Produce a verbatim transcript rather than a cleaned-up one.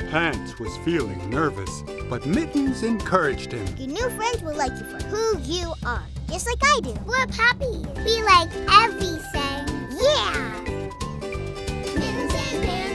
Pants was feeling nervous, but Mittens encouraged him. Your new friends will like you for who you are, just like I do. We're happy. We like everything. Yeah! Mittens and Pants.